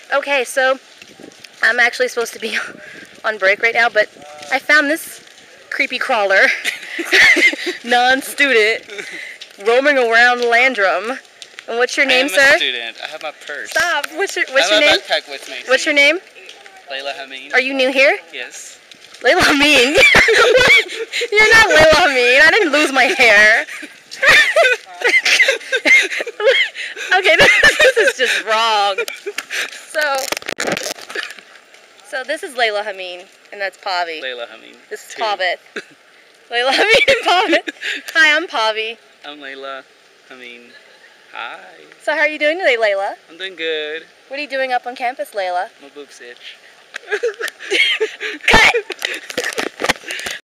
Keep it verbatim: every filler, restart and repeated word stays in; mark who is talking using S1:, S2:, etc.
S1: Okay, so I'm actually supposed to be on break right now, but I found this creepy crawler, non-student, roaming around Landrum. And what's your name, sir?
S2: I'm a student. I have my purse.
S1: Stop. What's your What's
S2: I
S1: your
S2: have
S1: name?
S2: my backpack with me.
S1: What's your name?
S2: Layla Hameen.
S1: Are you new here?
S2: Yes.
S1: Layla Hameen. You're not Layla Hameen. I didn't lose my hair. Okay, this, this is just wrong. So, so this is Layla Hameen, and that's Pavie.
S2: Layla Hameen.
S1: This is
S2: Two.
S1: Pavit. Layla Hameen and Pavit. Hi, I'm Pavie.
S2: I'm Layla Hameen. Hi.
S1: So how are you doing today, Layla?
S2: I'm doing good.
S1: What are you doing up on campus, Layla?
S2: My boobs itch.
S1: Cut!